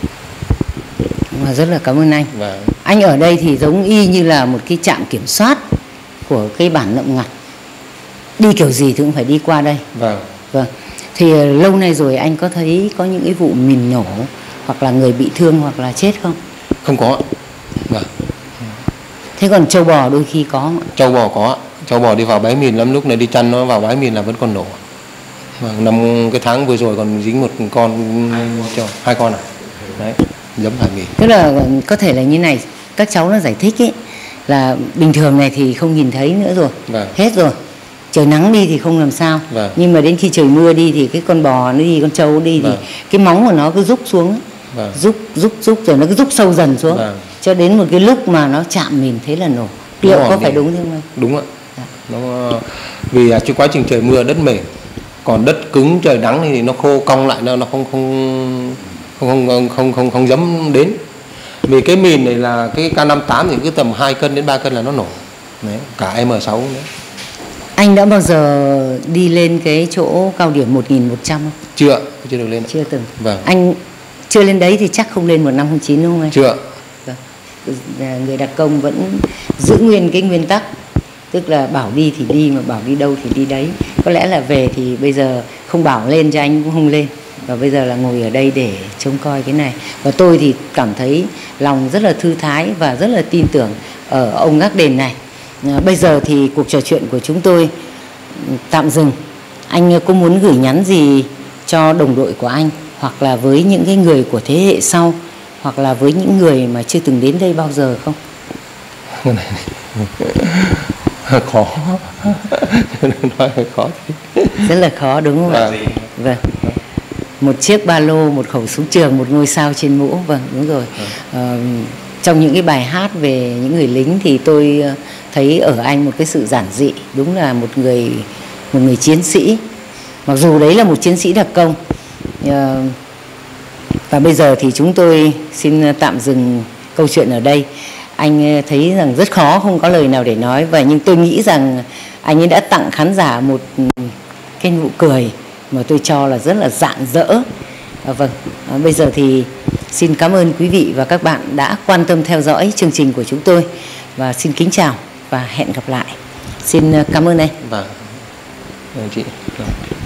Mà rất là cảm ơn anh. Vâng. Anh ở đây thì giống y như là một cái trạm kiểm soát của cái bản Nậm Ngặt. Đi kiểu gì thì cũng phải đi qua đây. Vâng. Vâng. Thì lâu nay rồi anh có thấy có những cái vụ mìn nổ hoặc là người bị thương hoặc là chết không? Không có. Vâng. Thế còn trâu bò đôi khi có không? Trâu bò có. Trâu bò đi vào bãi mìn lắm, lúc này đi chăn nó vào bãi mìn là vẫn còn nổ. Vâng. Năm cái tháng vừa rồi còn dính một con trâu, hai con à. Đấy, giấm phải mìn. Tức là có thể là như này, các cháu nó giải thích ấy, là bình thường này thì không nhìn thấy nữa rồi. Vâng. Hết rồi. Trời nắng đi thì không làm sao. Vâng. Nhưng mà đến khi trời mưa đi thì cái con bò nó đi, con trâu đi Vâng. thì cái móng của nó cứ rúc xuống. Vâng. Rúc, rúc, rúc rồi nó cứ rúc sâu dần xuống. Vâng. Cho đến một cái lúc mà nó chạm mình thế là nổ. Liệu Nó có ổn phải định. đúng không anh? Đúng ạ. Nó vì à, trong quá trình trời mưa đất mềm, còn đất cứng trời nắng thì nó khô cong lại, nó nó không không không không không không không dám đến. Vì cái mìn này là cái K năm mươi tám thì cứ tầm hai cân đến ba cân là nó nổ. Đấy, cả M sáu nữa. Anh đã bao giờ đi lên cái chỗ cao điểm một nghìn một trăm không? Chưa, chưa được lên. Chưa từng. Vâng. Anh chưa lên đấy thì chắc không lên một năm không chín đúng không anh? Chưa. Vâng. Người đặc công vẫn giữ nguyên cái nguyên tắc, tức là bảo đi thì đi, mà bảo đi đâu thì đi đấy. Có lẽ là về thì bây giờ không bảo lên cho anh cũng không lên, và bây giờ là ngồi ở đây để trông coi cái này. Và tôi thì cảm thấy lòng rất là thư thái và rất là tin tưởng ở ông gác đền này. À, bây giờ thì cuộc trò chuyện của chúng tôi tạm dừng. Anh có muốn gửi nhắn gì cho đồng đội của anh, hoặc là với những cái người của thế hệ sau, hoặc là với những người mà chưa từng đến đây bao giờ không? Khó. Nói khó. Rất là khó đúng không ạ? Vâng. Một chiếc ba lô, một khẩu súng trường, một ngôi sao trên mũ. Vâng, đúng rồi. À, trong những cái bài hát về những người lính thì tôi thấy ở anh một cái sự giản dị, đúng là một người một người chiến sĩ. Mặc dù đấy là một chiến sĩ đặc công. À, và bây giờ thì chúng tôi xin tạm dừng câu chuyện ở đây. Anh thấy rằng rất khó, không có lời nào để nói, và nhưng tôi nghĩ rằng anh ấy đã tặng khán giả một cái nụ cười mà tôi cho là rất là rạng rỡ. À, vâng, à, bây giờ thì xin cảm ơn quý vị và các bạn đã quan tâm theo dõi chương trình của chúng tôi, và xin kính chào và hẹn gặp lại. Xin cảm ơn anh. Vâng, chị.